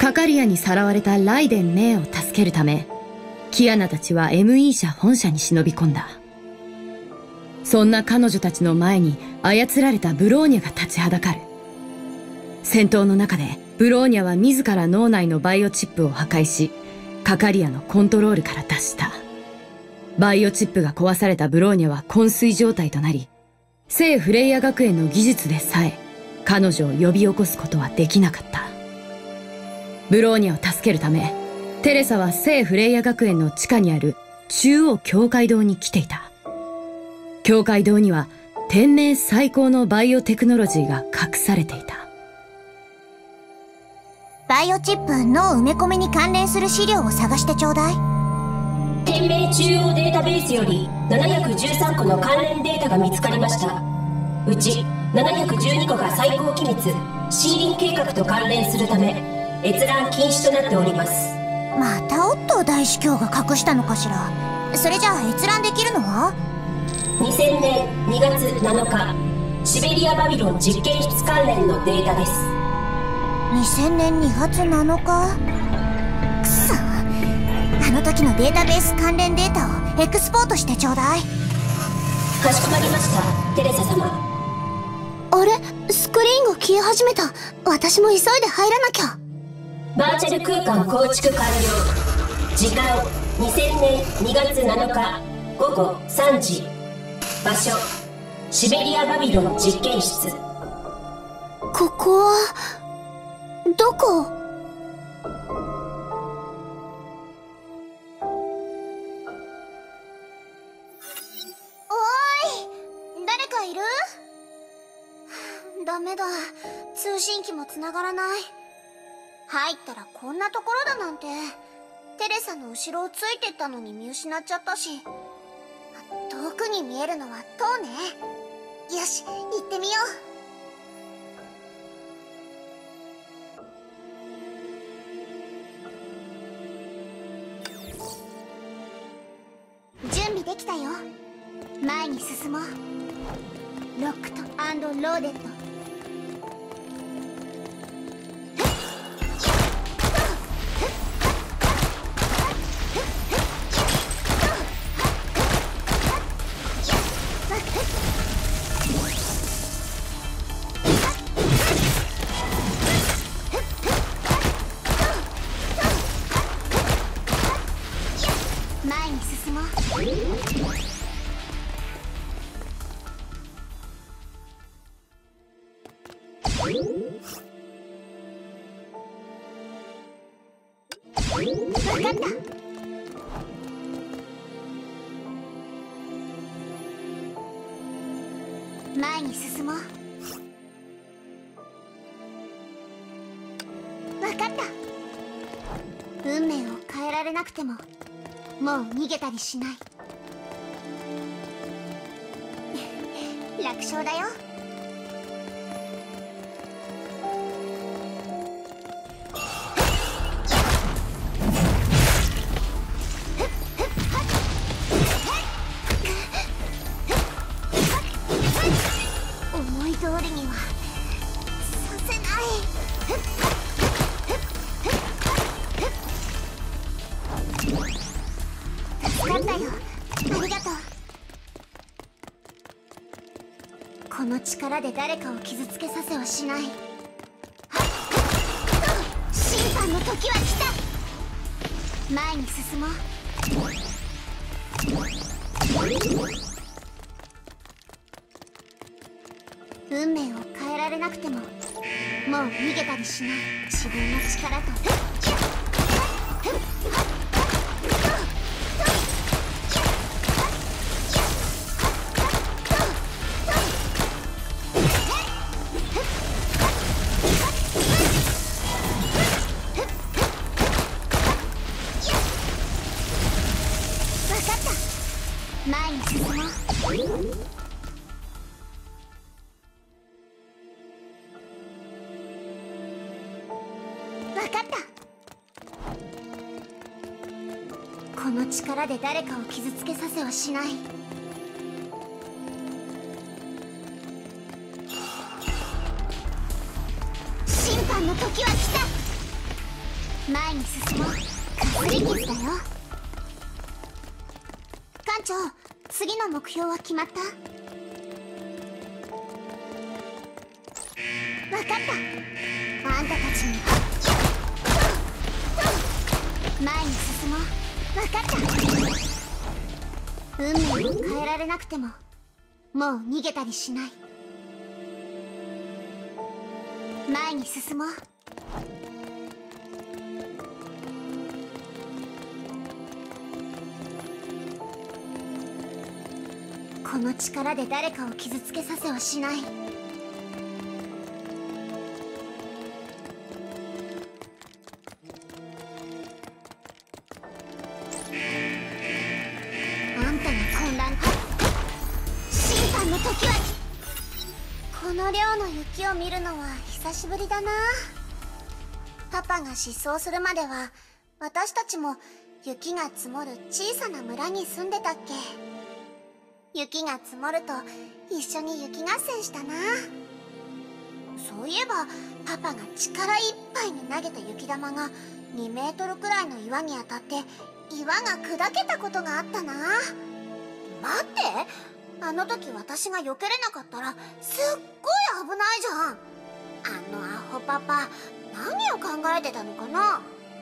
カカリアにさらわれたライデン・メイを助けるため、キアナたちは ME 社本社に忍び込んだ。そんな彼女たちの前に操られたブローニャが立ちはだかる。戦闘の中でブローニャは自ら脳内のバイオチップを破壊し、カカリアのコントロールから脱した。バイオチップが壊されたブローニャは昏睡状態となり、聖フレイヤ学園の技術でさえ彼女を呼び起こすことはできなかった。ブローニャを助けるため、テレサは聖フレイヤ学園の地下にある中央教会堂に来ていた。教会堂には天命最高のバイオテクノロジーが隠されていた。 バイオチップ脳埋め込みに関連する資料を探してちょうだい。 天命中央データベースより713個の関連データが見つかりました。うち712個が最高機密シーリン計画と関連するため閲覧禁止となっております。 またオットー大司教が隠したのかしら。それじゃあ閲覧できるのは 2000年2月7日シベリア・バビロン実験室関連のデータです。 2000年2月7日。くそ、あの時のデータベース関連データをエクスポートしてちょうだい。 かしこまりました、テレサ様。 あれ、スクリーンが消え始めた。私も急いで入らなきゃ。 バーチャル空間構築完了。時間2000年2月7日午後3時。場所シベリア・バビロン実験室。 ここはどこ？おーい、誰かいる？ダメだ、通信機も繋がらない。入ったらこんなところだなんて。テレサの後ろをついてったのに見失っちゃったし。遠くに見えるのは塔ね。よし、行ってみよう。準備できたよ。前に進もう。ロックとローデッド。前に進もう。分かった。前に進もう。分かった。運命を変えられなくてももう逃げたりしない。楽勝だよ。思い通りにはさせない。助かったよ。ありがとう。この力で誰かを傷つけさせはしない。審判の時は来た。前に進もう。運命を変えられなくてももう逃げたりしない。自分の力と前に進もう。分かった。この力で誰かを傷つけさせはしない。審判の時は来た。 前に進もう。かすり傷だよ。艦長、次の目標は決まった？分かった。あんたたちに前に進もう。分かった。運命を変えられなくてももう逃げたりしない。前に進もう。この力で誰かを傷つけさせはしない。あんたの混乱か。審判の時は。この量の雪を見るのは久しぶりだな。パパが失踪するまでは私たちも雪が積もる小さな村に住んでたっけ。雪が積もると一緒に雪合戦したな。そういえばパパが力いっぱいに投げた雪玉が2メートルくらいの岩に当たって岩が砕けたことがあったな。待って、あの時私が避けれなかったらすっごい危ないじゃん。あのアホパパ何を考えてたのかな。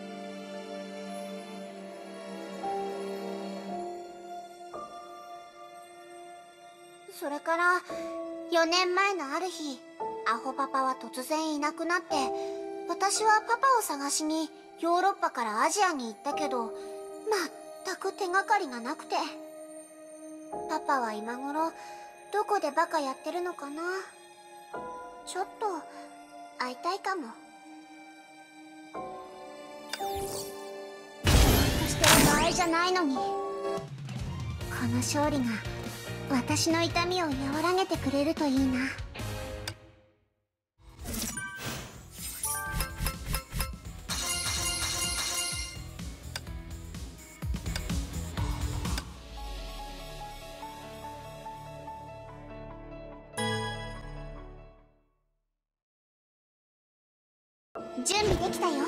それから4年前のある日、アホパパは突然いなくなって、私はパパを探しにヨーロッパからアジアに行ったけど全く手がかりがなくて。パパは今頃どこでバカやってるのかな。ちょっと会いたいかも。ぼーっとしてる場合じゃないのに。この勝利が私の痛みを和らげてくれるといいな。準備できたよ。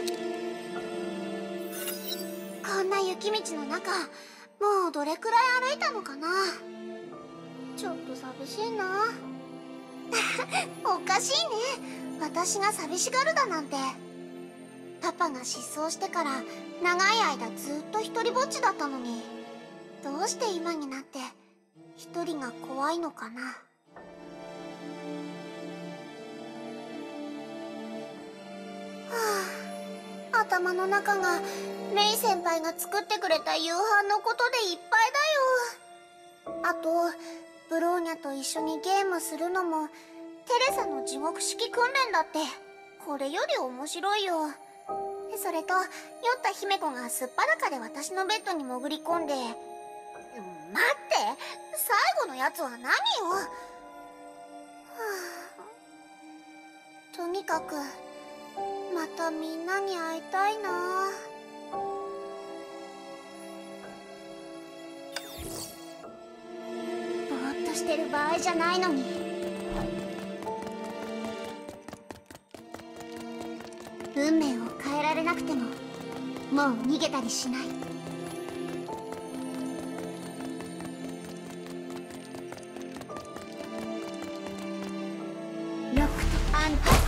こんな雪道の中、もうどれくらい歩いたのかな。ちょっと寂しいな。おかしいね、私が寂しがるだなんて。パパが失踪してから長い間ずっと一人ぼっちだったのに、どうして今になって一人が怖いのかな。頭の中がレイ先輩が作ってくれた夕飯のことでいっぱいだよ。あとブローニャと一緒にゲームするのもテレサの地獄式訓練だって、これより面白いよ。それと酔った姫子がすっぱだかで私のベッドに潜り込んで。待って、最後のやつは何よ。とにかくまたみんなに会いたいな。ぼーっとしてる場合じゃないのに。運命を変えられなくてももう逃げたりしない。ロックとアンド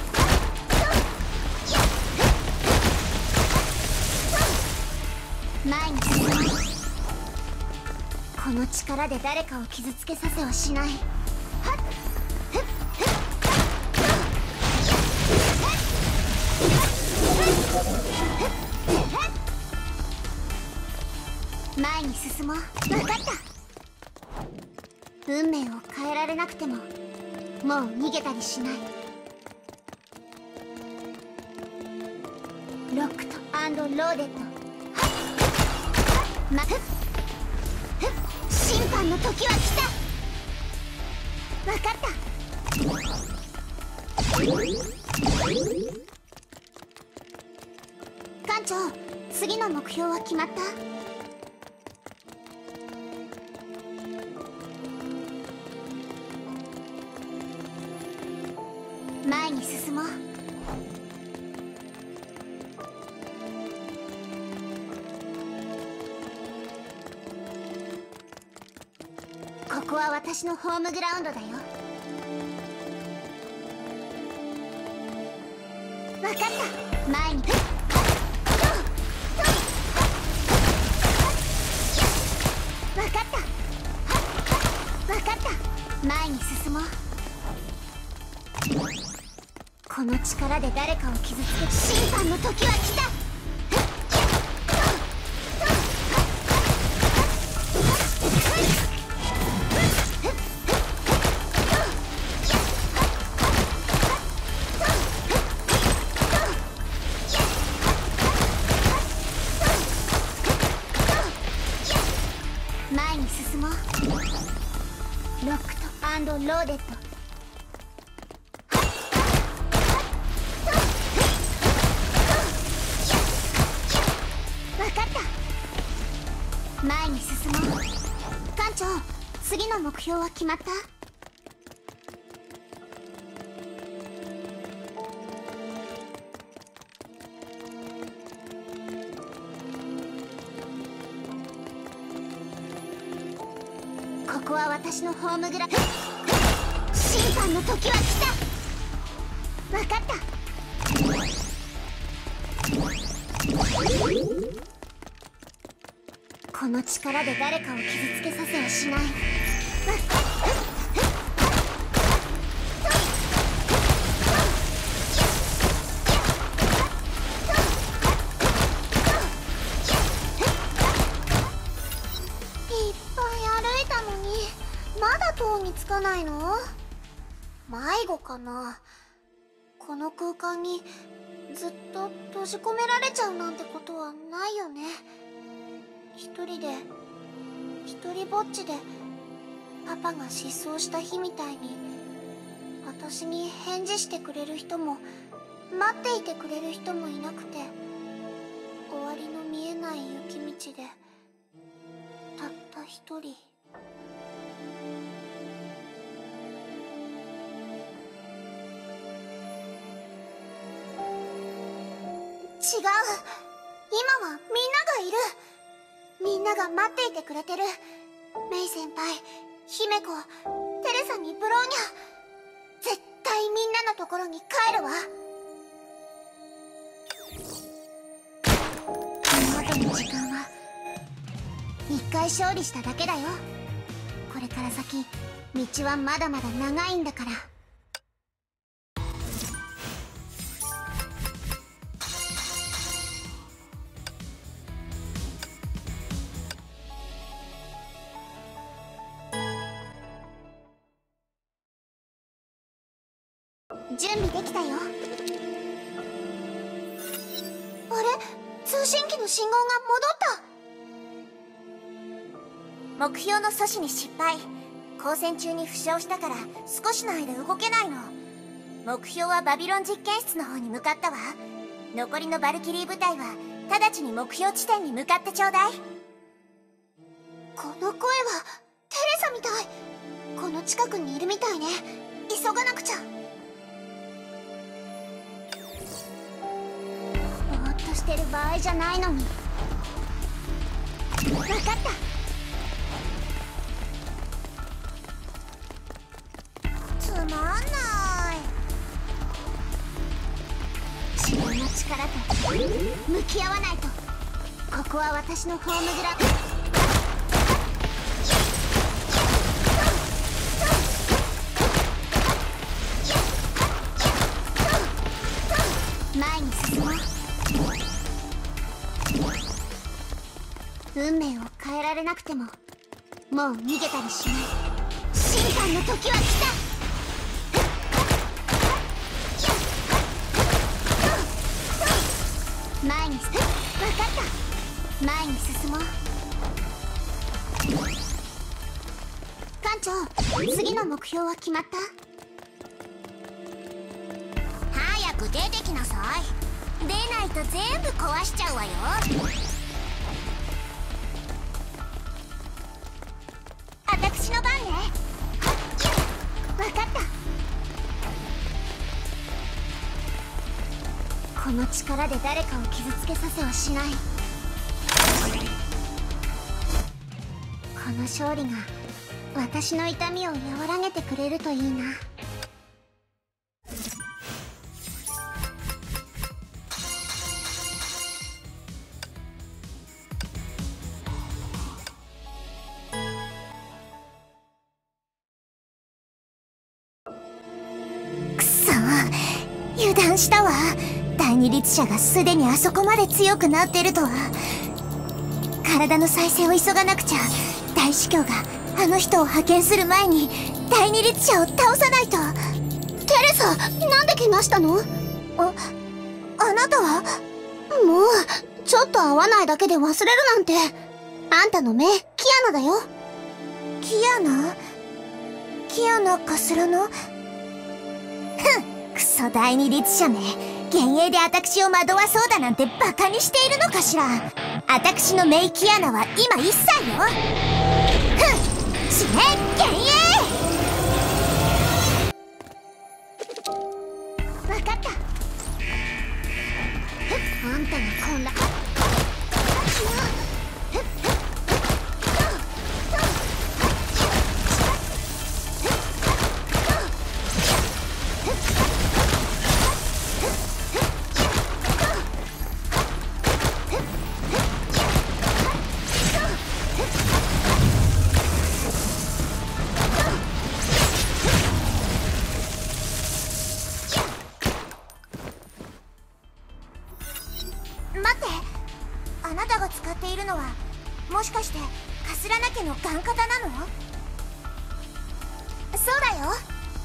前に進もう。この力で誰かを傷つけさせはしない。前に進もう。分かった。運命を変えられなくてももう逃げたりしない。ロックとアンドローデッド。審判の時は来た。分かった。艦長、次の目標は決まった？前に進もう。 私のホームグラウンドだよ。分かった。前に分かった分かった。前に進もう。この力で誰かを傷つける審判の時は来た。前に進もう。ロックとアンドローデッド。分かった。前に進もう。艦長、次の目標は決まった？ここは私のホームグラウンド。審判の時は来た。分かった。この力で誰かを傷つけさせはしない。まだ塔につかないの？迷子かな？この空間にずっと閉じ込められちゃうなんてことはないよね。一人ぼっちでパパが失踪した日みたいに私に返事してくれる人も待っていてくれる人もいなくて、終わりの見えない雪道でたった一人。違う。今はみんながいる。みんなが待っていてくれてる。メイ先輩、姫子、テレサにブローニャ。絶対みんなのところに帰るわ。この後の時間は一回勝利しただけだよ。これから先道はまだまだ長いんだから。準備できたよ。あれ？通信機の信号が戻った。目標の阻止に失敗。交戦中に負傷したから少しの間動けないの。目標はバビロン実験室の方に向かったわ。残りのバルキリー部隊は直ちに目標地点に向かってちょうだい。この声はテレサみたい。この近くにいるみたいね。急がなくちゃ。してる場合じゃないのに。分かった。つまんない。自分の力と向き合わないと。ここは私のホームグラウンド。前に進もう。運命を変えられなくてももう逃げたりしない。審判の時は来た。前に分かった。前に進もう。艦長、次の目標は決まった？早く出てきなさい。出ないと全部壊しちゃうわよ。私の番ね。分かった。この力で誰かを傷つけさせはしない。この勝利が私の痛みを和らげてくれるといいな。くそ、油断したわ。第二律者がすでにあそこまで強くなってるとは。体の再生を急がなくちゃ。大司教があの人を派遣する前に第二律者を倒さないと。テレサ、なんで怪我したの？あなたは？もうちょっと会わないだけで忘れるなんて。あんたの目、キアナだよ。キアナかすらの？ふん、クソ第二律者め。幻影で私を惑わそうだなんてバカにしているのかしら。私のメイキアナは今1歳よ。ふん、死ね幻影。分かった。あんたがこんなもしかしてカスラナ家のガンカタなの？そうだよ。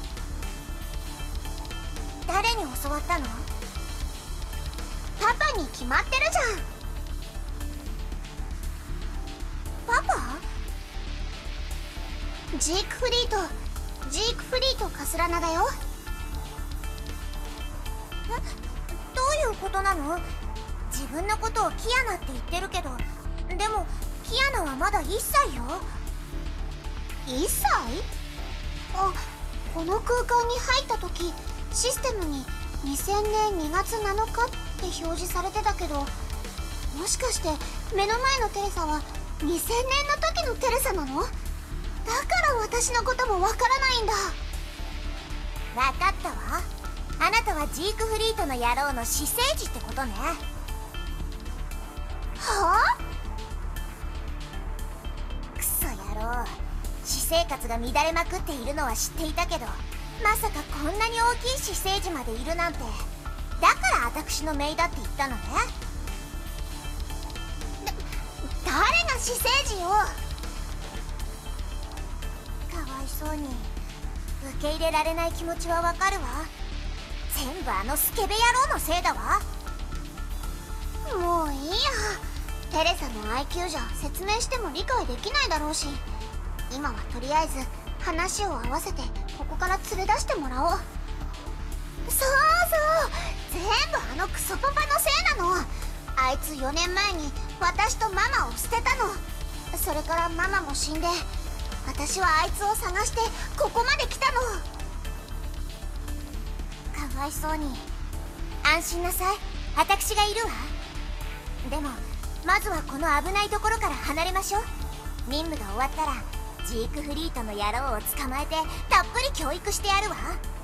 誰に教わったの？パパに決まってるじゃん。パパ？ジークフリートカスラナだよ。どういうことなの？自分のことをキアナって言ってるけど、でもキアナはまだ1歳よ。1歳？あ、この空間に入った時システムに2000年2月7日って表示されてたけど、もしかして目の前のテレサは2000年の時のテレサなの？だから私のこともわからないんだ。わかったわ。あなたはジークフリートの野郎の私生児ってことね。はあ？クソ野郎。私生活が乱れまくっているのは知っていたけど、まさかこんなに大きい私生児までいるなんて。だから私の姪だって言ったのね。誰が私生児よ。かわいそうに。受け入れられない気持ちはわかるわ。全部あのスケベ野郎のせいだわ。もういいや。テレサの IQ じゃ説明しても理解できないだろうし、今はとりあえず話を合わせてここから連れ出してもらおう。そうそう、全部あのクソパパのせいなの。あいつ4年前に私とママを捨てたの。それからママも死んで、私はあいつを探してここまで来たの。かわいそうに。安心なさい、私がいるわ。でもまずはこの危ないところから離れましょう。任務が終わったらジークフリートの野郎を捕まえてたっぷり教育してやるわ。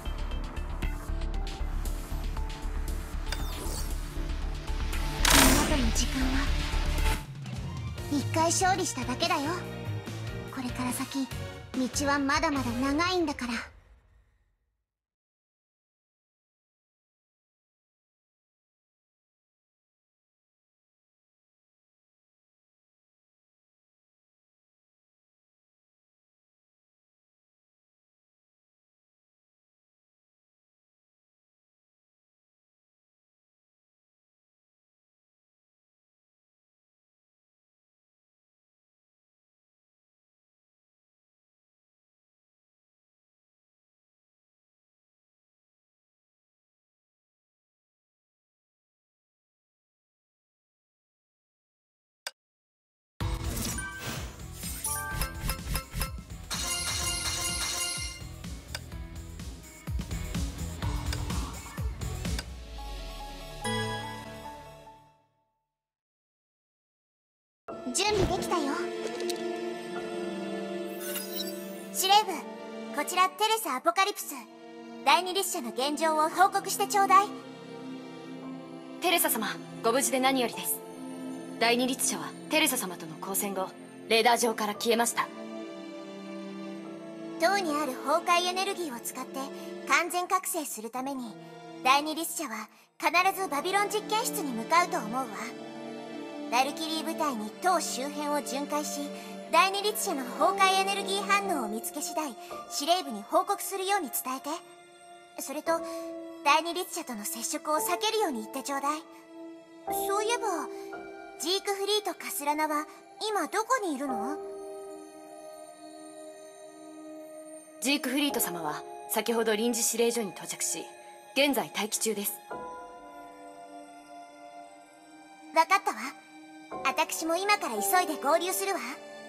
今までの時間は1回勝利しただけだよ。これから先道はまだまだ長いんだから。準備できたよ。 こちらテレサ・アポカリプス。第二律者の現状を報告してちょうだい。 テレサ様、ご無事で何よりです。第二律者はテレサ様との交戦後、レーダー上から消えました。 塔にある崩壊エネルギーを使って完全覚醒するために、第二律者は必ずバビロン実験室に向かうと思うわ。バルキリー部隊に塔周辺を巡回し、第二律者の崩壊エネルギー反応を見つけ次第司令部に報告するように伝えて。それと第二律者との接触を避けるように言ってちょうだい。そういえばジークフリーとカスラナは今どこにいるの？ ジークフリート様は先ほど臨時指令所に到着し、現在待機中です。 分かったわ。私も今から急いで合流するわ。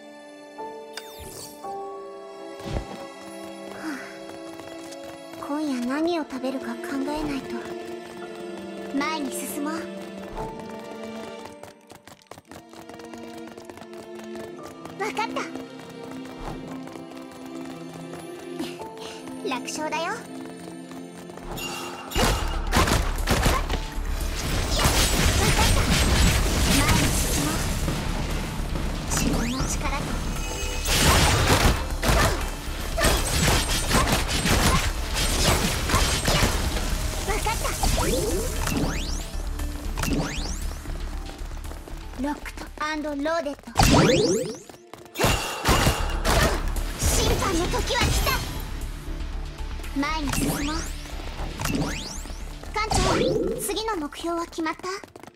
今夜何を食べるか考えないと。前に進もう。分かった。楽勝だよ。ロックト&ローデッド。審判の時は来た。前に進もう。艦長、次の目標は決まった？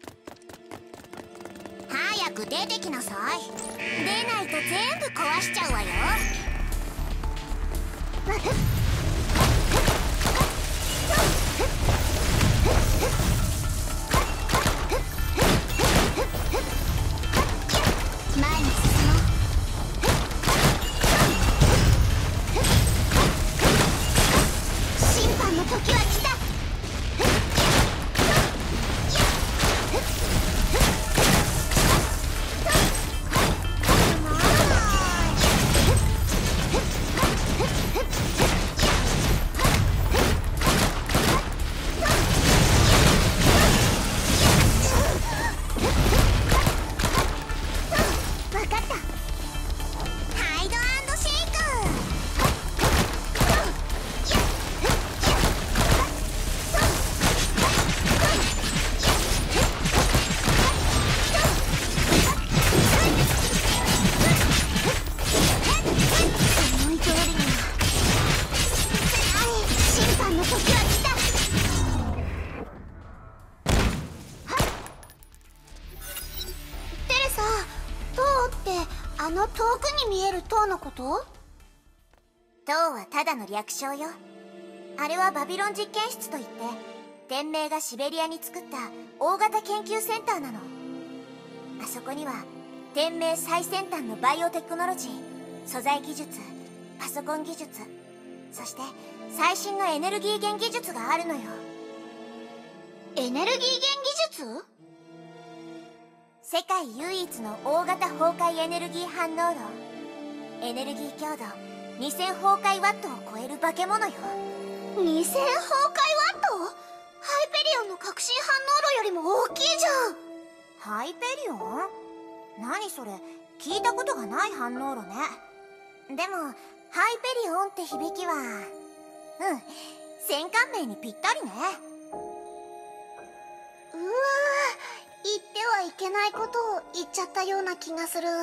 早く出てきなさい。出ないと全部壊しちゃうわよ。前に進もう。審判の時は来た。あの遠くに見える塔のこと？塔はただの略称よ。あれはバビロン実験室といって、天命がシベリアに作った大型研究センターなの。あそこには天命最先端のバイオテクノロジー、素材技術、パソコン技術、そして最新のエネルギー源技術があるのよ。エネルギー源技術？世界唯一の大型崩壊エネルギー反応炉、エネルギー強度2000崩壊ワットを超える化け物よ。2000崩壊ワット？ハイペリオンの革新反応炉よりも大きいじゃん。ハイペリオン？何それ、聞いたことがない反応炉ね。でもハイペリオンって響きは戦艦名にぴったりね。うわー、言ってはいけないことを言っちゃったような気がする。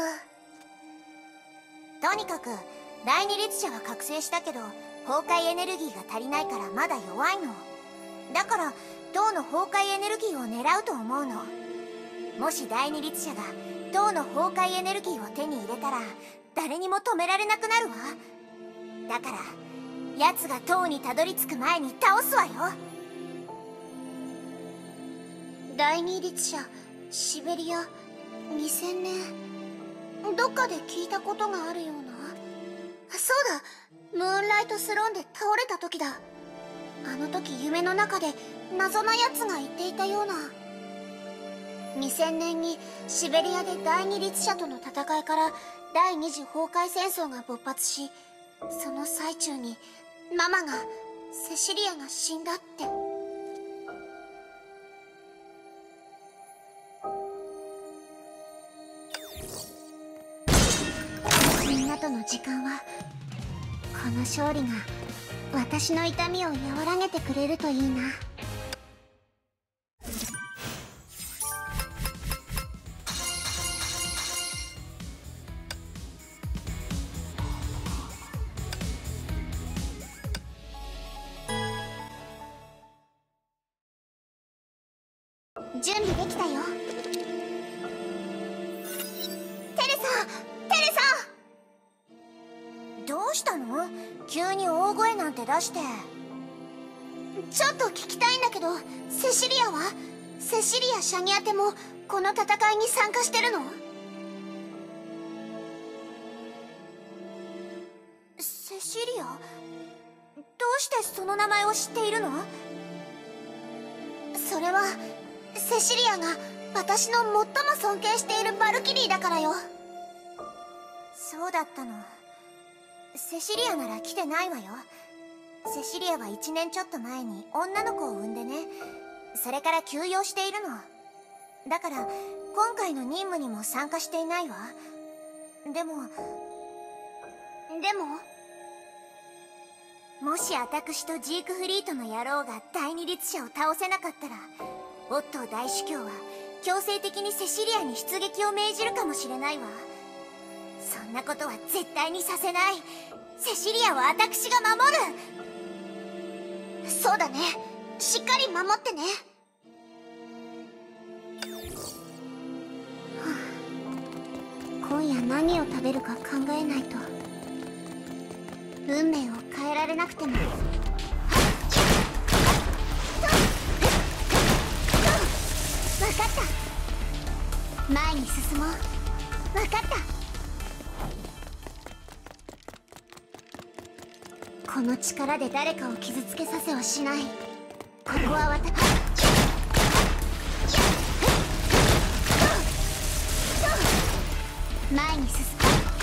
とにかく第二律者は覚醒したけど崩壊エネルギーが足りないからまだ弱いの。だから塔の崩壊エネルギーを狙うと思うの。もし第二律者が塔の崩壊エネルギーを手に入れたら誰にも止められなくなるわ。だから奴が塔にたどり着く前に倒すわよ。第二律者シベリア2000年、どっかで聞いたことがあるような。そうだ、ムーンライトスローンで倒れた時だ。あの時夢の中で謎なやつが言っていたような。2000年にシベリアで第二律者との戦いから第二次崩壊戦争が勃発し、 その最中にママがセシリアが死んだって。みんなとの時間は、この勝利が私の痛みを和らげてくれるといいな。準備できたよ。テレサ、テレサ！どうしたの？急に大声なんて出して。ちょっと聞きたいんだけど、セシリアは？セシリア・シャニアテもこの戦いに参加してるの？セシリア？どうしてその名前を知っているの？それはセシリアが私の最も尊敬しているバルキリーだからよ。そうだったの。セシリアなら来てないわよ。セシリアは1年ちょっと前に女の子を産んでね。それから休養しているの。だから今回の任務にも参加していないわ。でももし私とジークフリートの野郎が第二律者を倒せなかったら、オットー大主教は強制的にセシリアに出撃を命じるかもしれないわ。そんなことは絶対にさせない。セシリアは私が守る。そうだね。しっかり守ってね。今夜何を食べるか考えないと。運命を変えられなくても。分かった。前に進もう。分かった。この力で誰かを傷つけさせはしない。ここは私。前に進む。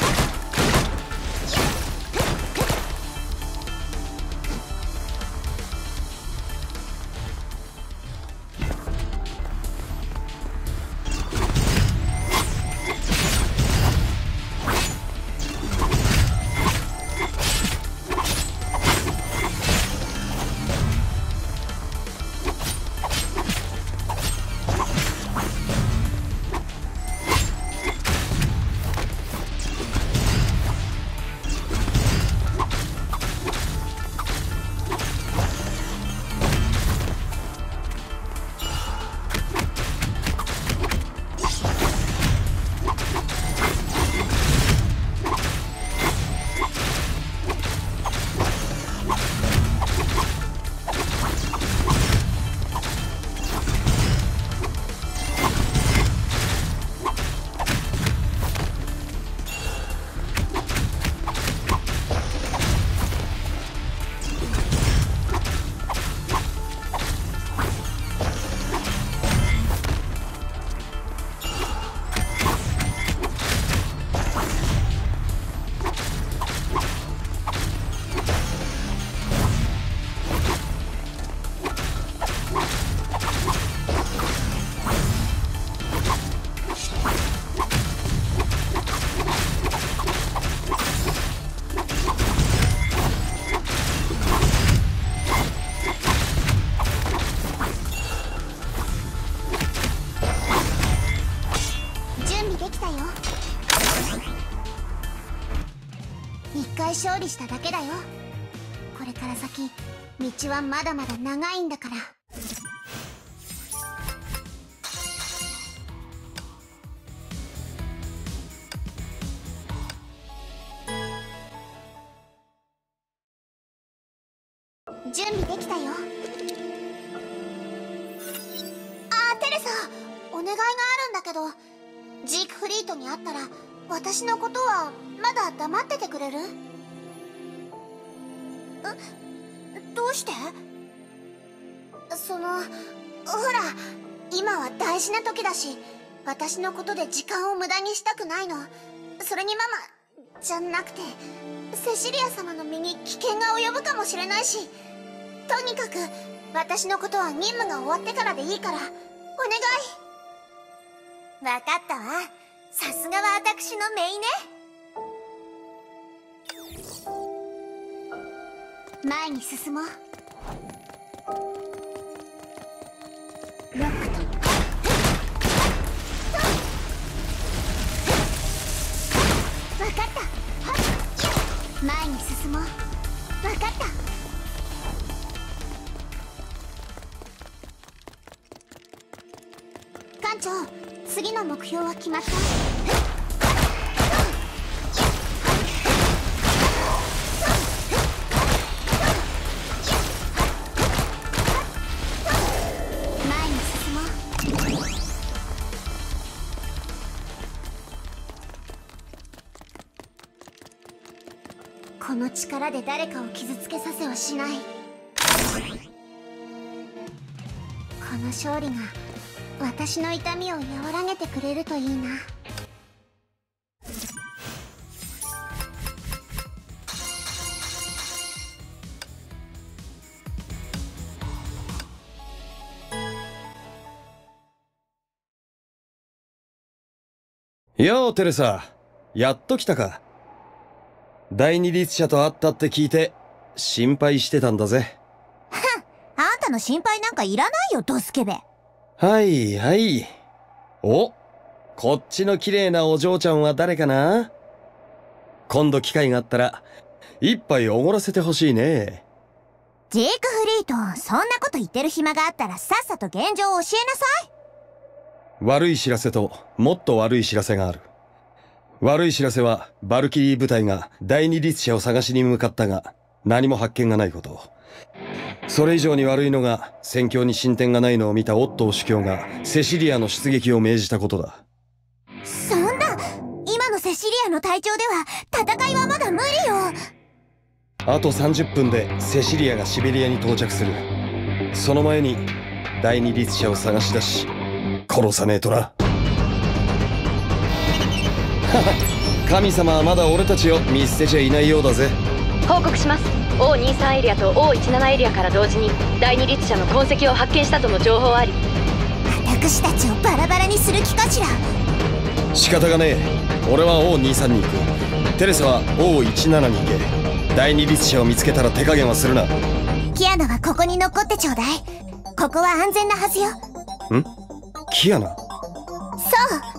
勝利しただけだよ。これから先道はまだまだ長いんだから。準備できたよ。テレサ、お願いがあるんだけど、ジークフリートに会ったら私のことはまだ黙っててくれる？どうして？ほら、今は大事な時だし、私のことで時間を無駄にしたくないの。それにママじゃなくて、 セシリア様の身に危険が及ぶかもしれないし、とにかく私のことは任務が終わってからでいいからお願い。分かったわ。さすがは私の姪ね。前に進もう。ロックと分かった。前に進もう。分かった。艦長、次の目標は決まった？前に進もう。この力で誰かを傷つけさせはしない。この勝利が私の痛みを和らげてくれるといいな。 ようテレサ、やっと来たか。第二律者と会ったって聞いて心配してたんだぜ。 あんたの心配なんかいらないよ、ドスケベ。 はいはい。お、こっちの綺麗なお嬢ちゃんは誰かな。今度機会があったら一杯おごらせてほしいね。 ジークフリート、そんなこと言ってる暇があったらさっさと現状を教えなさい。 悪い知らせともっと悪い知らせがある。悪い知らせはバルキリー部隊が第二律者を探しに向かったが何も発見がないこと。それ以上に悪いのが戦況に進展がないのを見たオットー主教がセシリアの出撃を命じたことだ。 そんな、今のセシリアの隊長では戦いはまだ無理よ。 あと30分でセシリアがシベリアに到着する。その前に第二律者を探し出し殺さねえとな。神様はまだ俺たちを見捨てちゃいないようだぜ。 報告します。 O23 エリアと O17 エリアから同時に第二律者の痕跡を発見したとの情報あり。 私たちをバラバラにする気かしら。 仕方がねえ。俺は O23 に行く。テレサは O17 に行け。第二律者を見つけたら手加減はするな。 キアナはここに残ってちょうだい。ここは安全なはずよ。 ん？キアナ？ そう、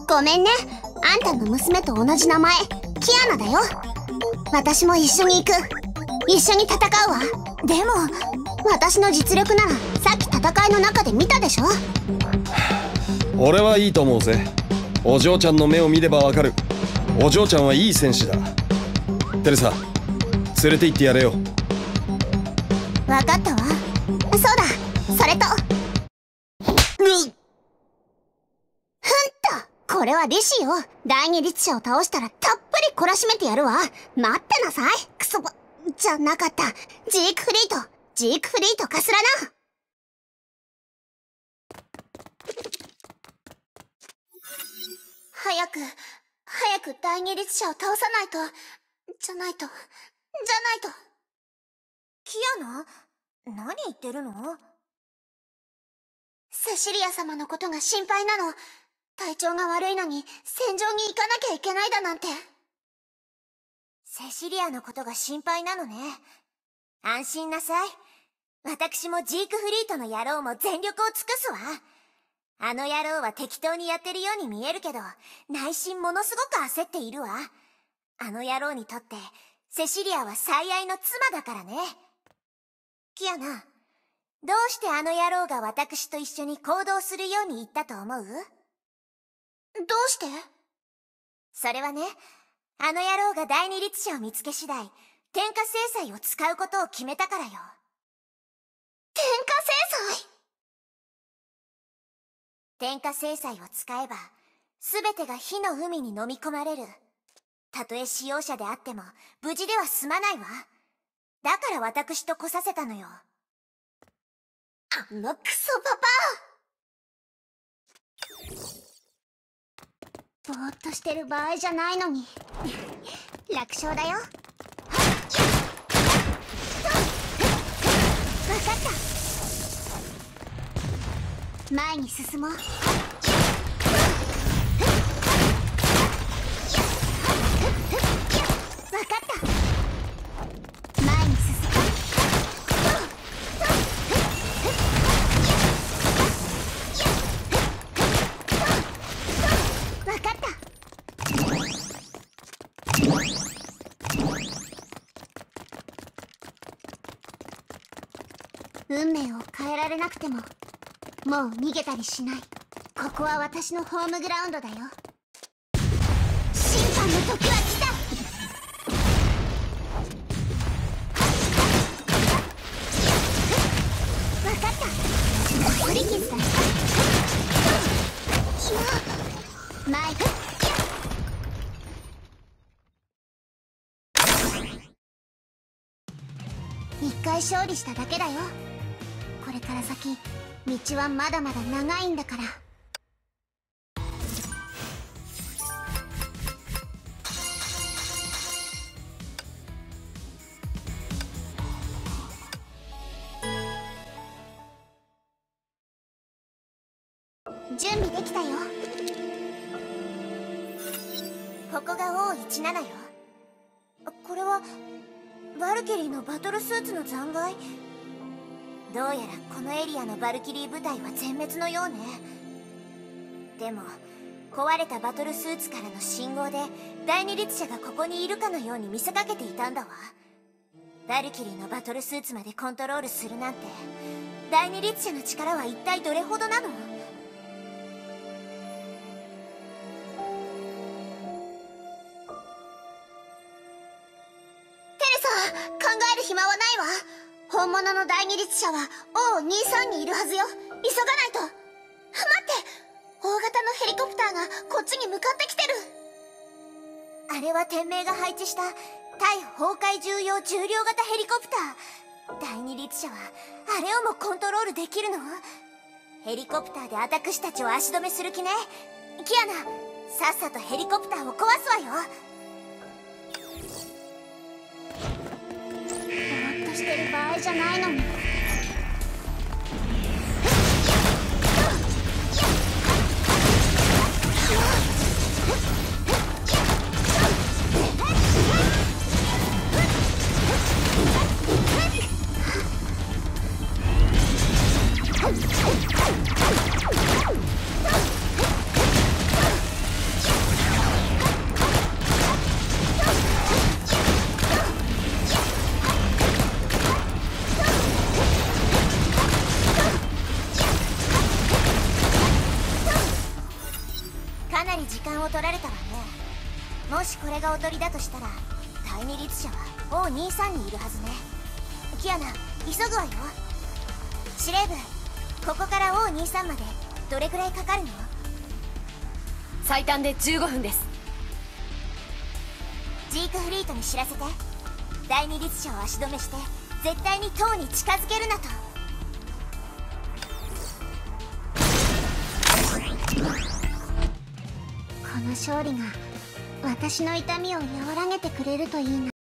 ごめんね。あんたの娘と同じ名前、キアナだよ。私も一緒に行く。一緒に戦うわ。でも、私の実力ならさっき戦いの中で見たでしょ。 俺はいいと思うぜ。お嬢ちゃんの目を見ればわかる。お嬢ちゃんはいい戦士だ。テレサ、連れて行ってやれよ。 わかったわ。そうだ、それとこれはリシよ。第二律者を倒したらたっぷり懲らしめてやるわ。待ってなさい。クソバじゃなかった。ジークフリートかすらな。早く第二律者を倒さないと。じゃないと。キアナ？何言ってるの？セシリア様のことが心配なの。体調が悪いのに戦場に行かなきゃいけないだなんて。セシリアのことが心配なのね。安心なさい。私もジークフリートの野郎も全力を尽くすわ。あの野郎は適当にやってるように見えるけど、内心ものすごく焦っているわ。あの野郎にとってセシリアは最愛の妻だからね。キアナ、どうしてあの野郎が私と一緒に行動するように言ったと思う？どうして？それはね、あの野郎が第二律者を見つけ次第、天下制裁を使うことを決めたからよ。天下制裁？天下制裁を使えば、すべてが火の海に飲み込まれる。たとえ使用者であっても、無事では済まないわ。だから私と来させたのよ。あのクソパパ！ぼーっとしてる場合じゃないのに。楽勝だよ。 前に進もう。分かった。前に進む。分かった。運命を変えられなくてももう逃げたりしない。ここは私のホームグラウンドだよ。審判の時は来た。分かった。取り傷だ。前一回勝利しただけだよ。これから先道はまだまだ長いんだから。準備できたよ。ここが O17 よ。これはバルキリーのバトルスーツの残骸。どうやらこのエリアのバルキリー部隊は全滅のようね。でも壊れたバトルスーツからの信号で第二律者がここにいるかのように見せかけていたんだわ。バルキリーのバトルスーツまでコントロールするなんて、第二律者の力は一体どれほどなの？考える暇はないわ。本物の第二律者は O23 にいるはずよ。急がないと。待って、大型のヘリコプターがこっちに向かってきてる。あれは天命が配置した対崩壊重要重量型ヘリコプター。第二律者はあれをもコントロールできるの？ヘリコプターで私たちを足止めする気ね。キアナ、さっさとヘリコプターを壊すわよ。してる場合じゃないのに。かなり時間を取られたわね。もしこれがおとりだとしたら第二律者は O23 にいるはずね。キアナ、急ぐわよ。司令部、ここから O23 までどれくらいかかるの？ 最短で15分です。 ジークフリートに知らせて。第二律者を足止めして絶対に塔に近づけるなと。この勝利が私の痛みを和らげてくれるといいな。